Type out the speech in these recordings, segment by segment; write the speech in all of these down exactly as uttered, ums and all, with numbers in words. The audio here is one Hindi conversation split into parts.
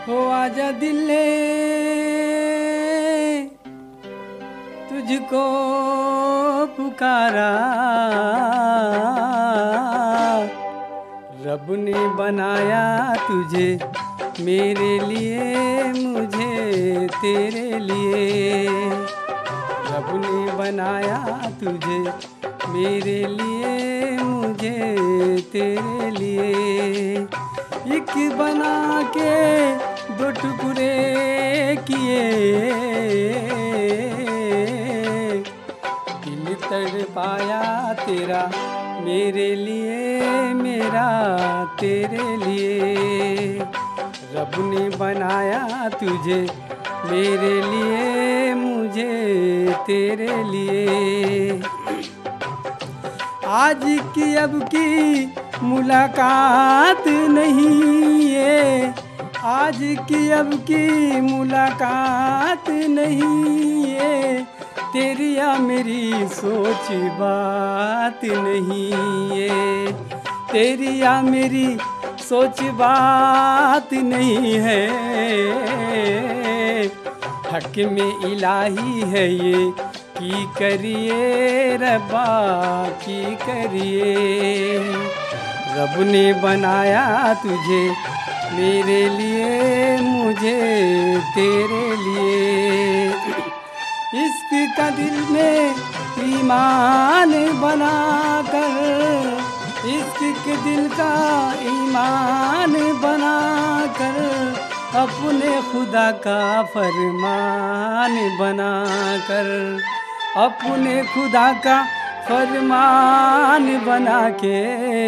हो आजा दिले तुझको पुकारा, रब ने बनाया तुझे मेरे लिए, मुझे तेरे लिए। रब ने बनाया तुझे मेरे लिए, मुझे तेरे लिए। एक बना के दो टुकड़े किए, दिल तड़पाया तेरा मेरे लिए, मेरा तेरे लिए। रब ने बनाया तुझे मेरे लिए, मुझे तेरे लिए। आज की अब की मुलाकात नहीं है, आज की अब की मुलाकात नहीं है, तेरी या मेरी सोच बात नहीं है, तेरी या मेरी सोच बात नहीं है। हक में इलाही है ये की करिए रब्बा की करिए। रब ने बनाया तुझे मेरे लिए, मुझे तेरे लिए। इश्क का दिल में ईमान बना कर, इश्क के दिल का ईमान बना कर, अपने खुदा का फरमान बना कर, अपने खुदा का फरमान बना के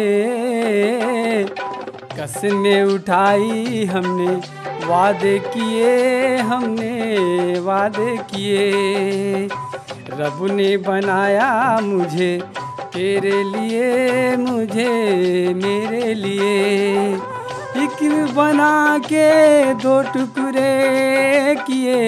कसमें उठाई हमने, वादे किए हमने वादे किए। रब ने बनाया मुझे तेरे लिए, मुझे मेरे लिए। एक बना के दो टुकड़े किए,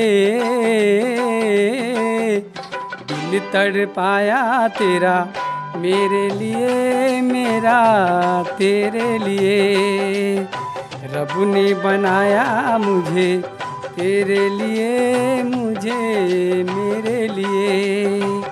दिल तड़पाया तेरा मेरे लिए, मेरा तेरे लिए। रब ने बनाया मुझे तेरे लिए, मुझे मेरे लिए।